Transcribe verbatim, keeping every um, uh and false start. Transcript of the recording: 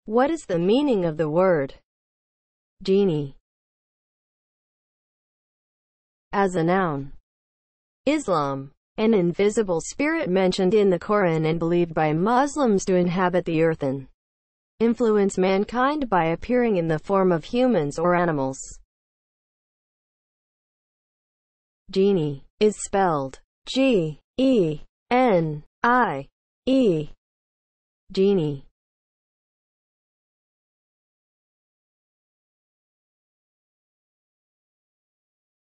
What is the meaning of the word genie as a noun? Islam. An invisible spirit mentioned in the Koran and believed by Muslims to inhabit the earth and influence mankind by appearing in the form of humans or animals. Genie is spelled G E N I E. Genie.